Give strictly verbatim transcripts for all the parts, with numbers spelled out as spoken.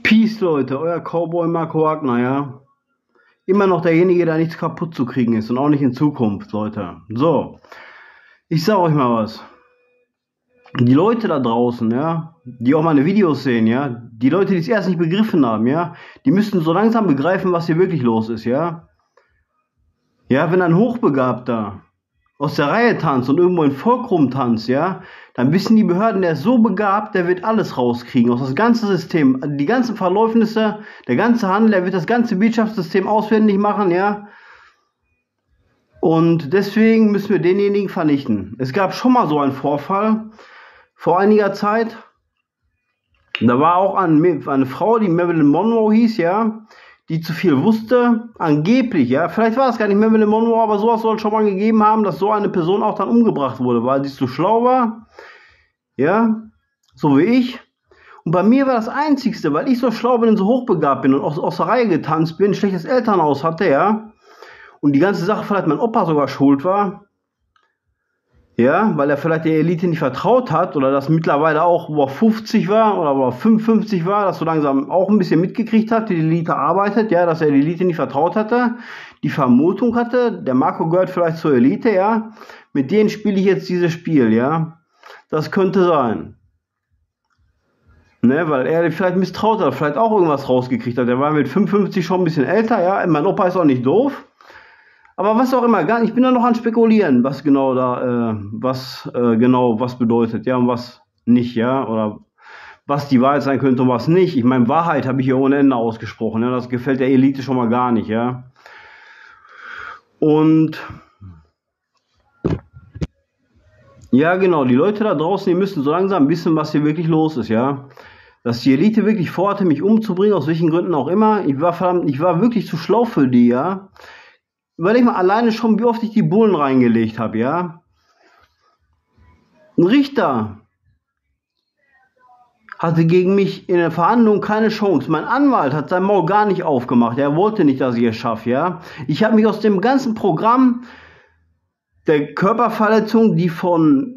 Peace, Leute, euer Cowboy Marco Wagner, ja. Immer noch derjenige, der nichts kaputt zu kriegen ist und auch nicht in Zukunft, Leute. So, ich sag euch mal was. Die Leute da draußen, ja, die auch meine Videos sehen, ja, die Leute, die es erst nicht begriffen haben, ja, die müssten so langsam begreifen, was hier wirklich los ist, ja. Ja, wenn ein Hochbegabter aus der Reihe tanzt und irgendwo in Volk rumtanzt, ja, dann wissen die Behörden, der ist so begabt, der wird alles rauskriegen, aus das ganze System, die ganzen Verläufnisse, der ganze Handel, der wird das ganze Wirtschaftssystem auswendig machen, ja. Und deswegen müssen wir denjenigen vernichten. Es gab schon mal so einen Vorfall, vor einiger Zeit. Da war auch eine, eine Frau, die Marilyn Monroe hieß, ja, die zu viel wusste, angeblich, ja, vielleicht war es gar nicht Marilyn Monroe, aber sowas soll es schon mal gegeben haben, dass so eine Person auch dann umgebracht wurde, weil sie zu schlau war, ja, so wie ich. Und bei mir war das Einzigste, weil ich so schlau bin und so hochbegabt bin und aus, aus der Reihe getanzt bin, ein schlechtes Elternhaus hatte, ja, und die ganze Sache vielleicht mein Opa sogar schuld war, ja, weil er vielleicht der Elite nicht vertraut hat oder das mittlerweile auch, wo er fünfzig war oder wo er fünfundfünfzig war, das so langsam auch ein bisschen mitgekriegt hat, wie die Elite arbeitet, ja, dass er der Elite nicht vertraut hatte, die Vermutung hatte, der Marco gehört vielleicht zur Elite, ja, mit denen spiele ich jetzt dieses Spiel, ja, das könnte sein, ne, weil er vielleicht misstraut hat, vielleicht auch irgendwas rausgekriegt hat, er war mit fünfundfünfzig schon ein bisschen älter, ja, mein Opa ist auch nicht doof. Aber was auch immer, ich bin da noch an Spekulieren, was genau da, äh, was äh, genau was bedeutet, ja, und was nicht, ja, oder was die Wahrheit sein könnte und was nicht. Ich meine, Wahrheit habe ich hier ohne Ende ausgesprochen, ja, das gefällt der Elite schon mal gar nicht, ja. Und ja, genau, die Leute da draußen, die müssen so langsam wissen, was hier wirklich los ist, ja. Dass die Elite wirklich vorhatte, mich umzubringen, aus welchen Gründen auch immer. Ich war verdammt, ich war wirklich zu schlau für die, ja. Überleg mal alleine schon, wie oft ich die Bullen reingelegt habe, ja. Ein Richter hatte gegen mich in der Verhandlung keine Chance. Mein Anwalt hat sein Maul gar nicht aufgemacht. Er wollte nicht, dass ich es schaffe, ja. Ich habe mich aus dem ganzen Programm der Körperverletzung, die von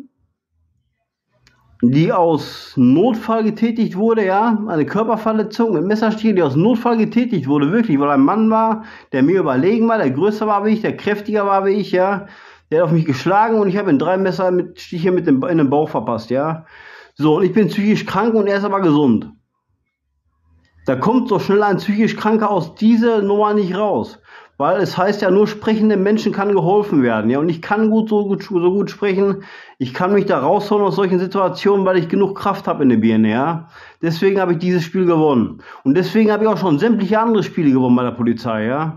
die aus Notfall getätigt wurde, ja, eine Körperverletzung mit Messerstichen, die aus Notfall getätigt wurde, wirklich, weil ein Mann war, der mir überlegen war, der größer war wie ich, der kräftiger war wie ich, ja, der hat auf mich geschlagen und ich habe ihm drei Messer mit Stiche mit dem, in den Bauch verpasst, ja. So, und ich bin psychisch krank und er ist aber gesund. Da kommt so schnell ein psychisch Kranker aus dieser Nummer nicht raus. Weil es heißt ja, nur sprechenden Menschen kann geholfen werden. Ja, und ich kann gut so, gut so gut sprechen. Ich kann mich da rausholen aus solchen Situationen, weil ich genug Kraft habe in der Birne. Ja, deswegen habe ich dieses Spiel gewonnen. Und deswegen habe ich auch schon sämtliche andere Spiele gewonnen bei der Polizei. Ja,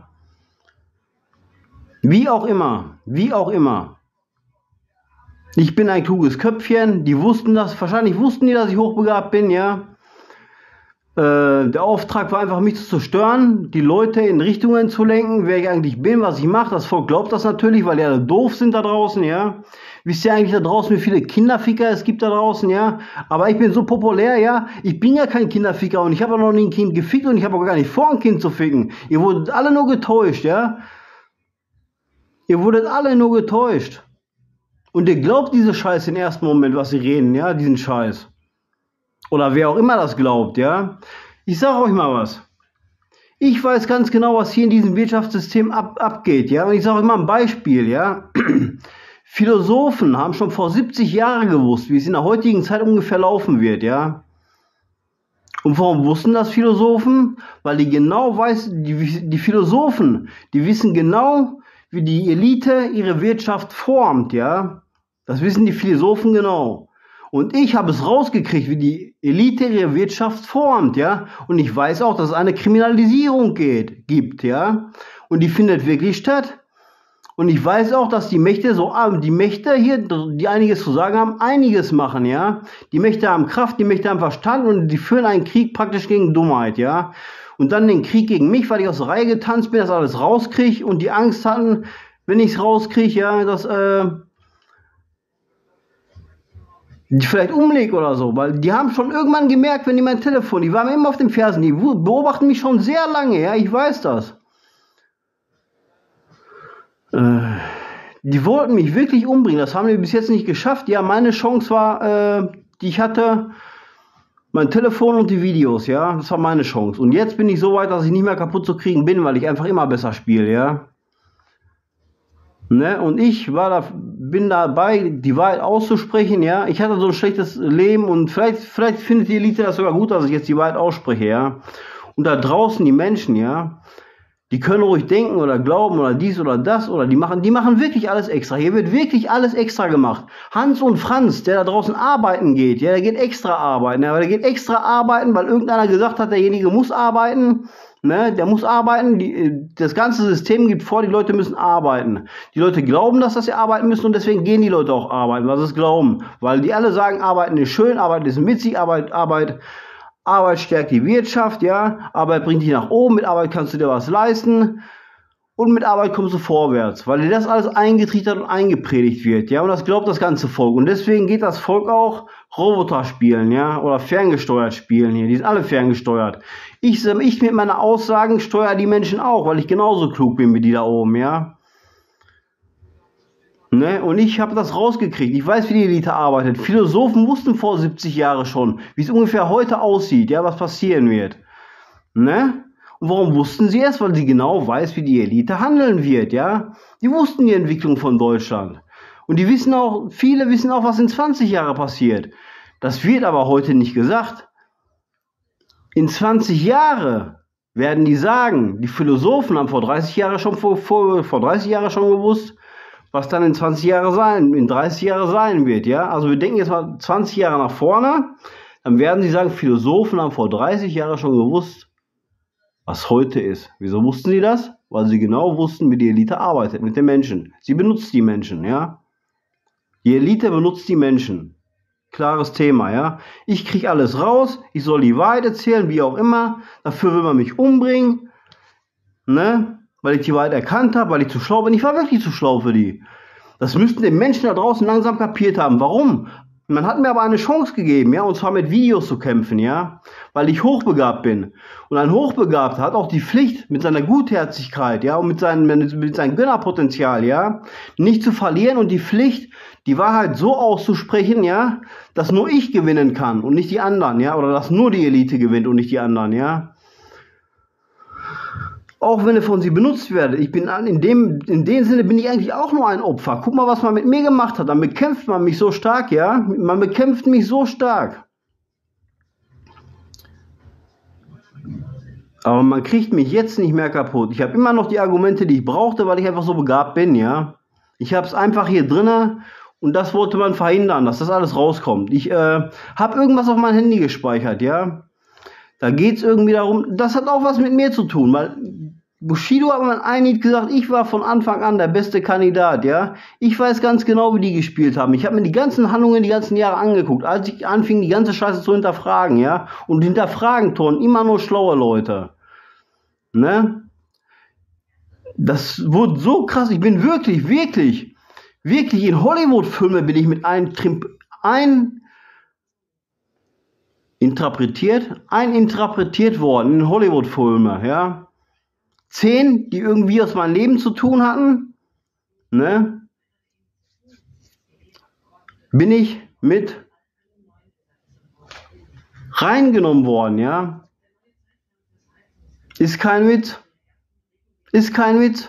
wie auch immer, wie auch immer. Ich bin ein kluges Köpfchen. Die wussten das, wahrscheinlich wussten die, dass ich hochbegabt bin. Ja. Der Auftrag war einfach, mich zu zerstören, die Leute in Richtungen zu lenken, wer ich eigentlich bin, was ich mache. Das Volk glaubt das natürlich, weil die alle doof sind da draußen, ja. Wisst ihr eigentlich da draußen, wie viele Kinderficker es gibt da draußen, ja. Aber ich bin so populär, ja. Ich bin ja kein Kinderficker und ich habe auch noch nie ein Kind gefickt und ich habe auch gar nicht vor, ein Kind zu ficken. Ihr wurdet alle nur getäuscht, ja. Ihr wurdet alle nur getäuscht. Und ihr glaubt diese Scheiße im ersten Moment, was sie reden, ja, diesen Scheiß. Oder wer auch immer das glaubt, ja. Ich sage euch mal was. Ich weiß ganz genau, was hier in diesem Wirtschaftssystem ab, abgeht, ja. Und ich sage euch mal ein Beispiel, ja. Philosophen haben schon vor siebzig Jahren gewusst, wie es in der heutigen Zeit ungefähr laufen wird, ja. Und warum wussten das Philosophen? Weil die genau weiß, die, die Philosophen, die wissen genau, wie die Elite ihre Wirtschaft formt, ja. Das wissen die Philosophen genau. Und ich habe es rausgekriegt, wie die Elite ihre Wirtschaft formt, ja. Und ich weiß auch, dass es eine Kriminalisierung geht, gibt, ja. Und die findet wirklich statt. Und ich weiß auch, dass die Mächte so, die Mächte hier, die einiges zu sagen haben, einiges machen, ja. Die Mächte haben Kraft, die Mächte haben Verstand und die führen einen Krieg praktisch gegen Dummheit, ja. Und dann den Krieg gegen mich, weil ich aus der Reihe getanzt bin, das alles rauskriege und die Angst hatten, wenn ich es rauskriege, ja, dass, äh, die vielleicht umlegt oder so, weil die haben schon irgendwann gemerkt, wenn die mein Telefon, die waren immer auf den Fersen, die beobachten mich schon sehr lange, ja, ich weiß das. Äh, die wollten mich wirklich umbringen, das haben die bis jetzt nicht geschafft, ja, meine Chance war, äh, die ich hatte, Mein Telefon und die Videos, ja, das war meine Chance. Und jetzt bin ich so weit, dass ich nicht mehr kaputt zu kriegen bin, weil ich einfach immer besser spiele, ja. Ne? Und ich war da, bin dabei, die Wahrheit auszusprechen, ja. Ich hatte so ein schlechtes Leben und vielleicht, vielleicht findet die Elite das sogar gut, dass ich jetzt die Wahrheit ausspreche, ja. Und da draußen die Menschen, ja, die können ruhig denken oder glauben oder dies oder das oder die machen, die machen wirklich alles extra. Hier wird wirklich alles extra gemacht. Hans und Franz, der da draußen arbeiten geht, ja, der geht extra arbeiten, ja, der geht extra arbeiten, weil irgendeiner gesagt hat, derjenige muss arbeiten, ne, der muss arbeiten. Die, das ganze System gibt vor, die Leute müssen arbeiten. Die Leute glauben, dass, dass sie arbeiten müssen und deswegen gehen die Leute auch arbeiten, weil sie es glauben. Weil die alle sagen, arbeiten ist schön, arbeiten ist witzig, Arbeit, Arbeit, Arbeit stärkt die Wirtschaft, ja, Arbeit bringt dich nach oben, mit Arbeit kannst du dir was leisten und mit Arbeit kommst du vorwärts, weil dir das alles eingetrichtert und eingepredigt wird, ja, und das glaubt das ganze Volk und deswegen geht das Volk auch Roboter spielen, ja, oder ferngesteuert spielen hier, die sind alle ferngesteuert. Ich, ich mit meinen Aussagen steuere die Menschen auch, weil ich genauso klug bin wie die da oben, ja. Ne? Und ich habe das rausgekriegt. Ich weiß, wie die Elite arbeitet. Philosophen wussten vor siebzig Jahren schon, wie es ungefähr heute aussieht, ja, was passieren wird. Ne? Und warum wussten sie es? Weil sie genau weiß, wie die Elite handeln wird, ja. Die wussten die Entwicklung von Deutschland. Und die wissen auch, viele wissen auch, was in zwanzig Jahren passiert. Das wird aber heute nicht gesagt. In zwanzig Jahren werden die sagen, die Philosophen haben vor dreißig Jahren schon, vor, vor, vor dreißig Jahren schon gewusst, was dann in zwanzig Jahren sein, in dreißig Jahren sein wird, ja. Also wir denken jetzt mal zwanzig Jahre nach vorne, dann werden sie sagen, Philosophen haben vor dreißig Jahren schon gewusst, was heute ist. Wieso wussten sie das? Weil sie genau wussten, wie die Elite arbeitet mit den Menschen. Sie benutzt die Menschen, ja. Die Elite benutzt die Menschen. Klares Thema, ja. Ich kriege alles raus, ich soll die Wahrheit erzählen, wie auch immer. Dafür will man mich umbringen, ne? Weil ich die Wahrheit erkannt habe, weil ich zu schlau bin. Ich war wirklich zu schlau für die. Das müssten die Menschen da draußen langsam kapiert haben. Warum? Man hat mir aber eine Chance gegeben, ja, und zwar mit Videos zu kämpfen, ja, weil ich hochbegabt bin. Und ein Hochbegabter hat auch die Pflicht, mit seiner Gutherzigkeit, ja, und mit seinem, mit seinem Gönnerpotenzial, ja, nicht zu verlieren und die Pflicht, die Wahrheit so auszusprechen, ja, dass nur ich gewinnen kann und nicht die anderen, ja, oder dass nur die Elite gewinnt und nicht die anderen, ja. Auch wenn er von sie benutzt werde. Ich bin in dem, in dem Sinne bin ich eigentlich auch nur ein Opfer. Guck mal, was man mit mir gemacht hat. Dann bekämpft man mich so stark, ja. Man bekämpft mich so stark. Aber man kriegt mich jetzt nicht mehr kaputt. Ich habe immer noch die Argumente, die ich brauchte, weil ich einfach so begabt bin, ja. Ich habe es einfach hier drinne und das wollte man verhindern, dass das alles rauskommt. Ich äh, habe irgendwas auf mein Handy gespeichert, ja. Da geht es irgendwie darum, das hat auch was mit mir zu tun, weil Bushido hat man einig gesagt, ich war von Anfang an der beste Kandidat, ja. Ich weiß ganz genau, wie die gespielt haben. Ich habe mir die ganzen Handlungen die ganzen Jahre angeguckt, als ich anfing, die ganze Scheiße zu hinterfragen, ja. Und hinterfragen tun immer nur schlaue Leute, ne. Das wurde so krass, ich bin wirklich, wirklich, wirklich in Hollywood-Filme bin ich mit ein, ein interpretiert, eininterpretiert worden in Hollywood-Filme, ja. Zehn, die irgendwie aus meinem Leben zu tun hatten, ne, bin ich mit reingenommen worden, ja. Ist kein Witz. Ist kein Witz.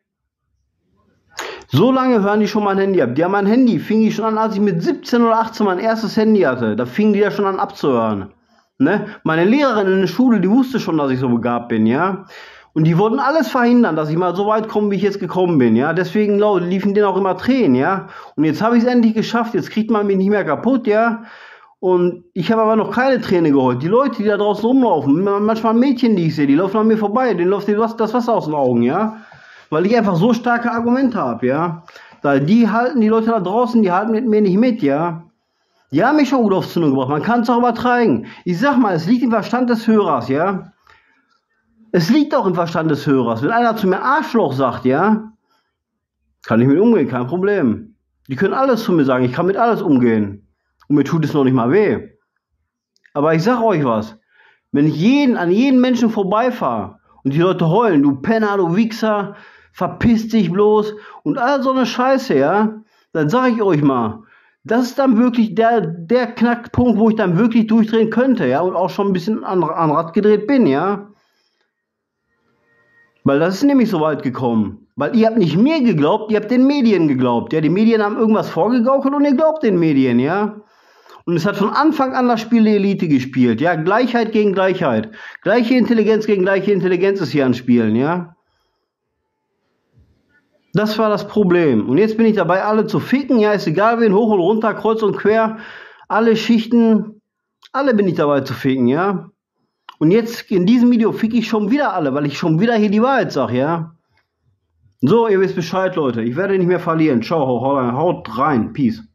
So lange hören die schon mein Handy ab. Die haben mein Handy, fing ich schon an, als ich mit siebzehn oder achtzehn mein erstes Handy hatte. Da fingen die ja schon an abzuhören. Ne? Meine Lehrerin in der Schule, die wusste schon, dass ich so begabt bin, ja. Und die wollten alles verhindern, dass ich mal so weit komme, wie ich jetzt gekommen bin, ja. Deswegen liefen denen auch immer Tränen, ja. Und jetzt habe ich es endlich geschafft. Jetzt kriegt man mich nicht mehr kaputt, ja. Und ich habe aber noch keine Träne geholt. Die Leute, die da draußen rumlaufen, manchmal Mädchen, die ich sehe, die laufen an mir vorbei, denen läuft das Wasser aus den Augen, ja. Weil ich einfach so starke Argumente habe, ja. Da die halten, die Leute da draußen, die halten mit mir nicht mit, ja. Die haben mich schon gut auf Zündung gebracht. Man kann es auch übertreiben. Ich sag mal, es liegt im Verstand des Hörers, ja. Es liegt auch im Verstand des Hörers. Wenn einer zu mir Arschloch sagt, ja, kann ich mit umgehen, kein Problem. Die können alles zu mir sagen, ich kann mit alles umgehen. Und mir tut es noch nicht mal weh. Aber ich sag euch was. Wenn ich jeden, an jeden Menschen vorbeifahre und die Leute heulen, du Penner, du Wichser, verpiss dich bloß und all so eine Scheiße, ja, dann sag ich euch mal, Das ist dann wirklich der, der Knackpunkt, wo ich dann wirklich durchdrehen könnte, ja, und auch schon ein bisschen an, an Rad gedreht bin, ja. Weil das ist nämlich so weit gekommen. Weil ihr habt nicht mir geglaubt, ihr habt den Medien geglaubt, ja. Die Medien haben irgendwas vorgegaukelt und ihr glaubt den Medien, ja. Und es hat von Anfang an das Spiel der Elite gespielt, ja. Gleichheit gegen Gleichheit. Gleiche Intelligenz gegen gleiche Intelligenz ist hier an Spielen, ja. Das war das Problem. Und jetzt bin ich dabei, alle zu ficken. Ja, ist egal wen, hoch und runter, kreuz und quer. Alle Schichten, alle bin ich dabei zu ficken, ja. Und jetzt in diesem Video fick ich schon wieder alle, weil ich schon wieder hier die Wahrheit sage, ja. So, ihr wisst Bescheid, Leute. Ich werde nicht mehr verlieren. Ciao, haut rein. Peace.